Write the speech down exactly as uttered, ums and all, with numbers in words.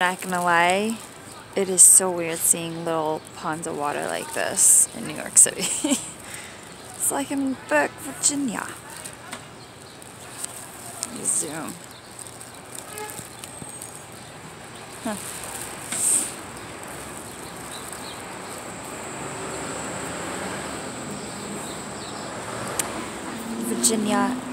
Not gonna lie, it is so weird seeing little ponds of water like this in New York City. It's like in Burke, Virginia. Let me zoom. Huh. Virginia